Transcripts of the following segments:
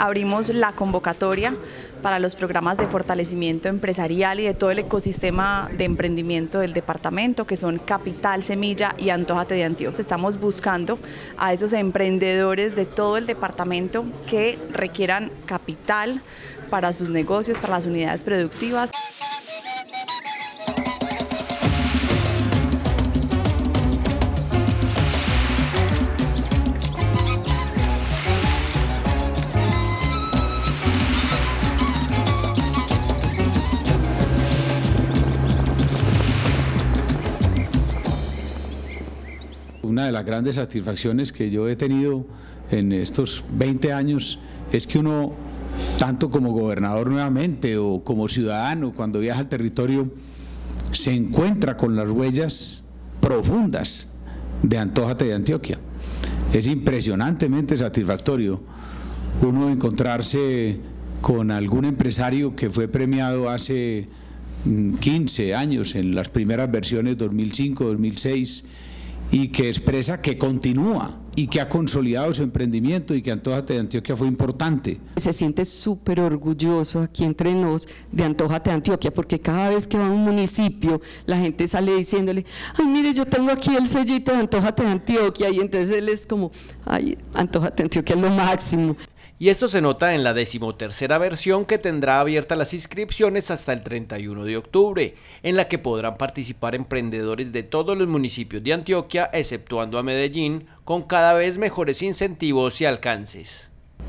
abrimos la convocatoria para los programas de fortalecimiento empresarial y de todo el ecosistema de emprendimiento del departamento, que son Capital Semilla y Antójate de Antioquia. Estamos buscando a esos emprendedores de todo el departamento que requieran capital para sus negocios, para las unidades productivas. Una de las grandes satisfacciones que yo he tenido en estos 20 años es que uno, tanto como gobernador nuevamente o como ciudadano, cuando viaja al territorio, se encuentra con las huellas profundas de Antójate de Antioquia. Es impresionantemente satisfactorio uno encontrarse con algún empresario que fue premiado hace 15 años en las primeras versiones 2005, 2006, y que expresa que continúa y que ha consolidado su emprendimiento y que Antójate de Antioquia fue importante. Se siente súper orgulloso aquí entre nos de Antójate de Antioquia, porque cada vez que va a un municipio la gente sale diciéndole: ay, mire, yo tengo aquí el sellito de Antójate de Antioquia, y entonces él es como: ay, Antójate de Antioquia es lo máximo. Y esto se nota en la 13ª versión, que tendrá abiertas las inscripciones hasta el 31 de octubre, en la que podrán participar emprendedores de todos los municipios de Antioquia, exceptuando a Medellín, con cada vez mejores incentivos y alcances.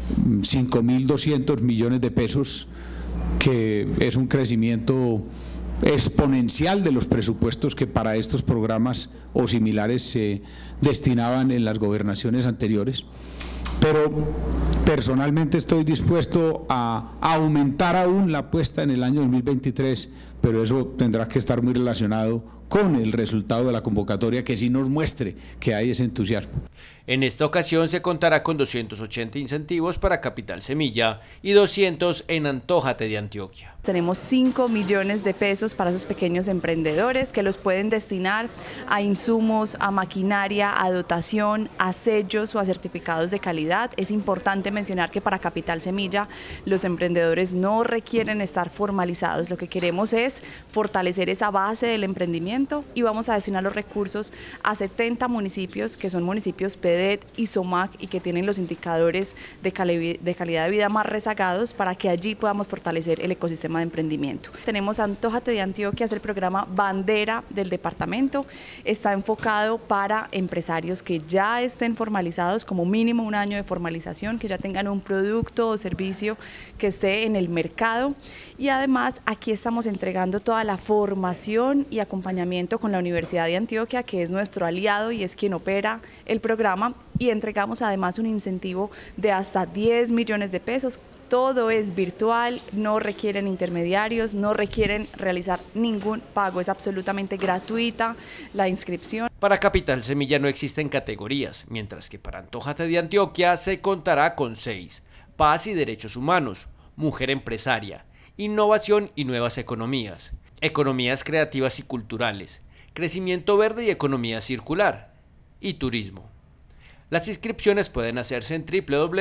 5.200 millones de pesos, que es un crecimiento exponencial de los presupuestos que para estos programas o similares se destinaban en las gobernaciones anteriores. Pero personalmente estoy dispuesto a aumentar aún la apuesta en el año 2023, pero eso tendrá que estar muy relacionado con el resultado de la convocatoria, que sí nos muestre que hay ese entusiasmo. En esta ocasión se contará con 280 incentivos para Capital Semilla y 200 en Antójate de Antioquia. Tenemos 5 millones de pesos para esos pequeños emprendedores que los pueden destinar a insumos, a maquinaria, a dotación, a sellos o a certificados de calidad. Es importante mencionar que para Capital Semilla los emprendedores no requieren estar formalizados. Lo que queremos es fortalecer esa base del emprendimiento, y vamos a destinar los recursos a 70 municipios que son municipios PEDET y SOMAC y que tienen los indicadores de calidad de vida más rezagados, para que allí podamos fortalecer el ecosistema de emprendimiento. Tenemos Antójate de Antioquia, es el programa bandera del departamento. Está enfocado para empresarios que ya estén formalizados, como mínimo un año de formalización, que ya tengan un producto o servicio que esté en el mercado, y además aquí estamos entregando toda la formación y acompañamiento con la Universidad de Antioquia, que es nuestro aliado y es quien opera el programa, y entregamos además un incentivo de hasta 10 millones de pesos. Todo es virtual, no requieren intermediarios, no requieren realizar ningún pago, es absolutamente gratuita la inscripción. Para Capital Semilla no existen categorías, mientras que para Antójate de Antioquia se contará con 6: Paz y Derechos Humanos, Mujer Empresaria, Innovación y Nuevas Economías, Economías Creativas y Culturales, Crecimiento Verde y Economía Circular, y Turismo. Las inscripciones pueden hacerse en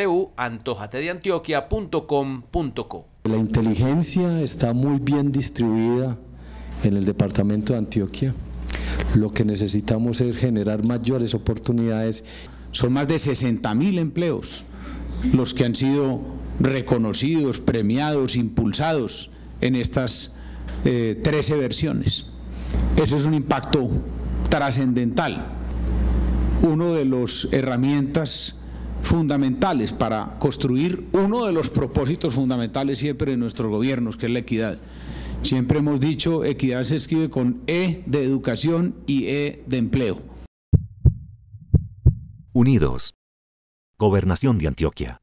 www.antojatedeantioquia.com.co. La inteligencia está muy bien distribuida en el departamento de Antioquia. Lo que necesitamos es generar mayores oportunidades. Son más de 60.000 empleos los que han sido reconocidos, premiados, impulsados en estas 13 versiones. Eso es un impacto trascendental. Uno de las herramientas fundamentales para construir uno de los propósitos fundamentales siempre de nuestros gobiernos, que es la equidad. Siempre hemos dicho, equidad se escribe con E de educación y E de empleo. Unidos. Gobernación de Antioquia.